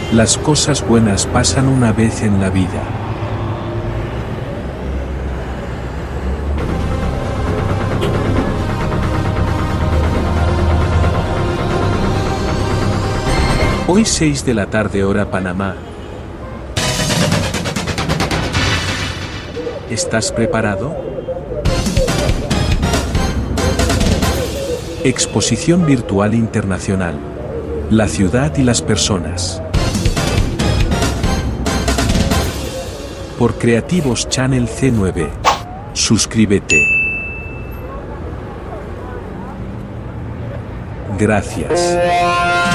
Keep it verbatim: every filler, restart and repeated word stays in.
Las cosas buenas pasan una vez en la vida. Hoy seis de la tarde hora Panamá. ¿Estás preparado? Exposición Virtual Internacional. La ciudad y las personas. Por Creativos Channel C nueve. Suscríbete. Gracias.